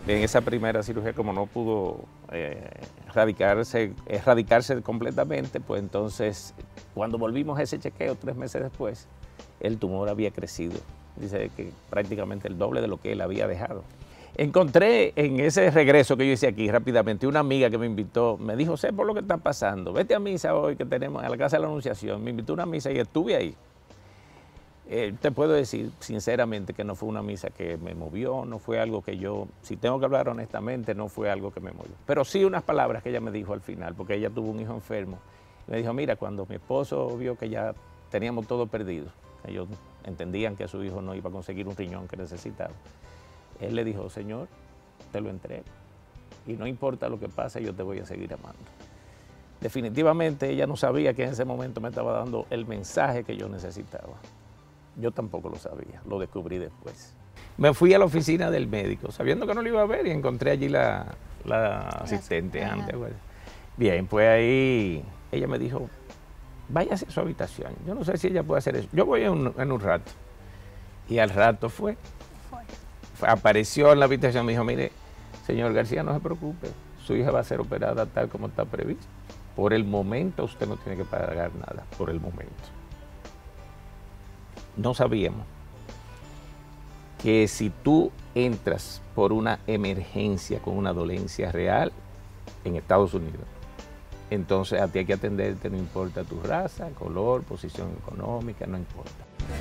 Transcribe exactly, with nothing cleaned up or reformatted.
en esa primera cirugía, como no pudo eh, erradicarse, erradicarse completamente, pues entonces, cuando volvimos a ese chequeo tres meses después, el tumor había crecido. Dice que prácticamente el doble de lo que él había dejado. Encontré en ese regreso que yo hice aquí rápidamente una amiga que me invitó, me dijo, sé por lo que está pasando, vete a misa hoy que tenemos a la Casa de la Anunciación. Me invitó a una misa y estuve ahí. Eh, te puedo decir sinceramente que no fue una misa que me movió, no fue algo que yo, si tengo que hablar honestamente, no fue algo que me movió. Pero sí unas palabras que ella me dijo al final, porque ella tuvo un hijo enfermo. Me dijo, mira, cuando mi esposo vio que ya teníamos todo perdido, ellos entendían que su hijo no iba a conseguir un riñón que necesitaba, él le dijo, Señor, te lo entrego y no importa lo que pase, yo te voy a seguir amando. Definitivamente ella no sabía que en ese momento me estaba dando el mensaje que yo necesitaba. Yo tampoco lo sabía, lo descubrí después. Me fui a la oficina del médico, sabiendo que no lo iba a ver, y encontré allí la, la asistente antes. Bueno. Bien, pues ahí ella me dijo, váyase a su habitación. Yo no sé si ella puede hacer eso. Yo voy en un, en un rato. Y al rato fue. fue. Apareció en la habitación y me dijo, mire, señor García, no se preocupe, su hija va a ser operada tal como está previsto. Por el momento usted no tiene que pagar nada, por el momento. No sabíamos que si tú entras por una emergencia con una dolencia real en Estados Unidos, entonces a ti hay que atenderte, no importa tu raza, color, posición económica, no importa.